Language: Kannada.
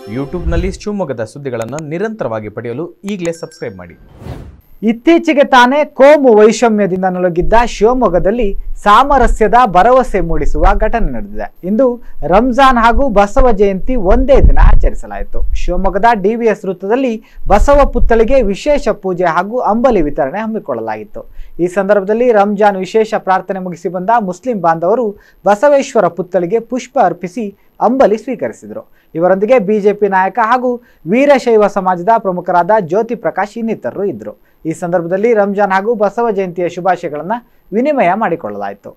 ಯೂಟ್ಯೂಬ್ನಲ್ಲಿ ಶಿವಮೊಗ್ಗದ ಸುದ್ದಿಗಳನ್ನು ನಿರಂತರವಾಗಿ ಪಡೆಯಲು ಈಗಲೇ ಸಬ್ಸ್ಕ್ರೈಬ್ ಮಾಡಿ. ಇತ್ತೀಚೆಗೆ ತಾನೇ ಕೋಮು ವೈಷಮ್ಯದಿಂದ ನಲುಗಿದ್ದ ಶಿವಮೊಗ್ಗದಲ್ಲಿ ಸಾಮರಸ್ಯದ ಭರವಸೆ ಮೂಡಿಸುವ ಘಟನೆ ನಡೆದಿದೆ. ಇಂದು ರಂಜಾನ್ ಹಾಗೂ ಬಸವ ಜಯಂತಿ ಒಂದೇ ದಿನ ಆಚರಿಸಲಾಯಿತು. ಶಿವಮೊಗ್ಗದ ಡಿವಿಎಸ್ ವೃತ್ತದಲ್ಲಿ ಬಸವ ಪುತ್ಥಳಿಗೆ ವಿಶೇಷ ಪೂಜೆ ಹಾಗೂ ಅಂಬಲಿ ವಿತರಣೆ ಹಮ್ಮಿಕೊಳ್ಳಲಾಗಿತ್ತು. ಈ ಸಂದರ್ಭದಲ್ಲಿ ರಂಜಾನ್ ವಿಶೇಷ ಪ್ರಾರ್ಥನೆ ಮುಗಿಸಿ ಬಂದ ಮುಸ್ಲಿಂ ಬಾಂಧವರು ಬಸವೇಶ್ವರ ಪುತ್ಥಳಿಗೆ ಪುಷ್ಪ ಅರ್ಪಿಸಿ ಅಂಬಲಿ ಸ್ವೀಕರಿಸಿದರು. ಇವರೊಂದಿಗೆ ಬಿಜೆಪಿ ನಾಯಕ ಹಾಗೂ ವೀರಶೈವ ಸಮಾಜದ ಪ್ರಮುಖರಾದ ಜ್ಯೋತಿ ಪ್ರಕಾಶ್ ಇನ್ನಿತರರು ಇದ್ದರು. ಈ ಸಂದರ್ಭದಲ್ಲಿ ರಂಜಾನ್ ಹಾಗೂ ಬಸವ ಜಯಂತಿಯ ಶುಭಾಶಯಗಳನ್ನು ವಿನಿಮಯ ಮಾಡಿಕೊಳ್ಳಲಾಯಿತು.